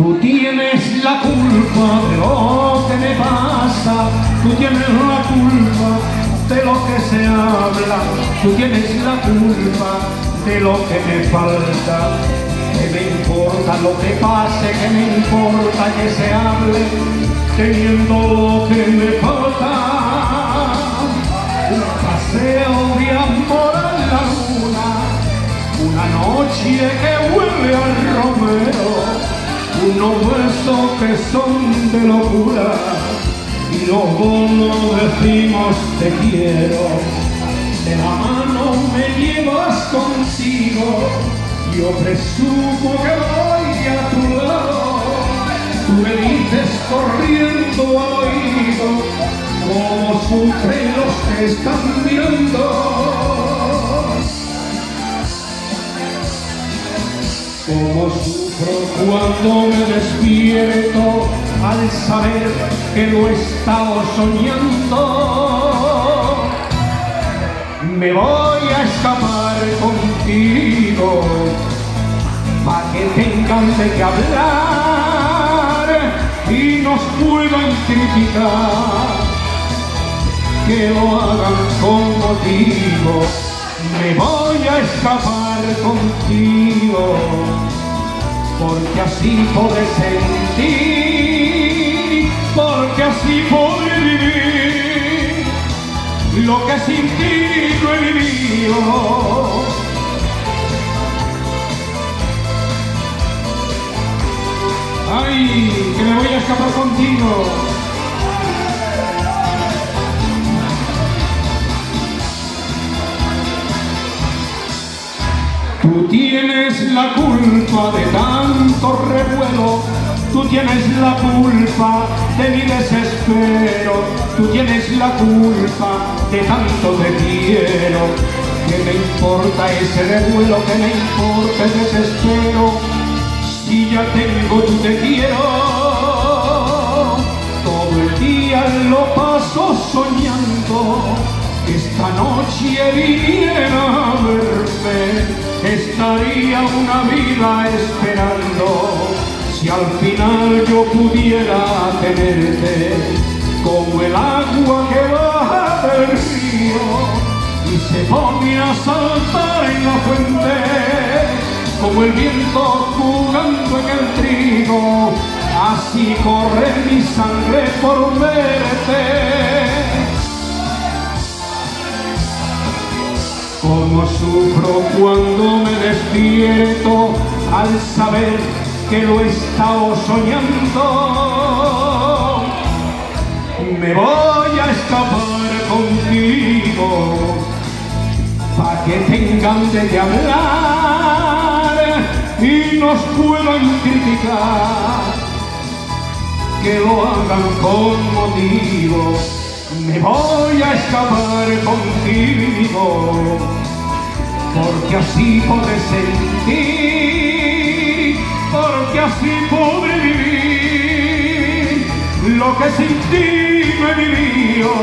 Tú tienes la culpa de lo que me pasa, tú tienes la culpa de lo que se habla, tú tienes la culpa de lo que me falta. ¿Qué me importa lo que pase? ¿Qué me importa que se hable teniendo lo que me falta? Un paseo de amor en la luna, una noche que huele al romero, unos besos que son de locura y luego no decimos te quiero. De la mano me llevas contigo, yo presumo que voy a tu lado. Tú me dices corriendo al oído cómo sufren los que están mirando. Cómo sufro cuando me despierto al saber que lo he estado soñando. Me voy a escapar contigo pa' que tengan de qué hablar y nos puedan criticar, que lo hagan con motivo. Me voy a escapar contigo, porque así podré sentir, porque así podré vivir lo que sin ti no he vivido. Ay, que me voy a escapar contigo. Tú tienes la culpa de tanto revuelo, tú tienes la culpa de mi desespero, tú tienes la culpa de tanto te quiero. ¿Qué me importa ese revuelo? ¿Qué me importa el desespero? Si ya tengo tu te quiero. Todo el día lo paso soñando que esta noche viniera a verme. Estaría una vida esperando si al final yo pudiera tenerte, como el agua que baja del río y se pone a saltar en la fuente, como el viento jugando en el trigo, así corre mi sangre por verte. Cómo sufro cuando me despierto al saber que lo he estado soñando. Me voy a escapar contigo pa' que tengan de qué hablar y nos puedan criticar, que lo hagan con motivo. Me voy a escapar contigo, porque así podré sentir, porque así podré vivir lo que sin ti no he vivido.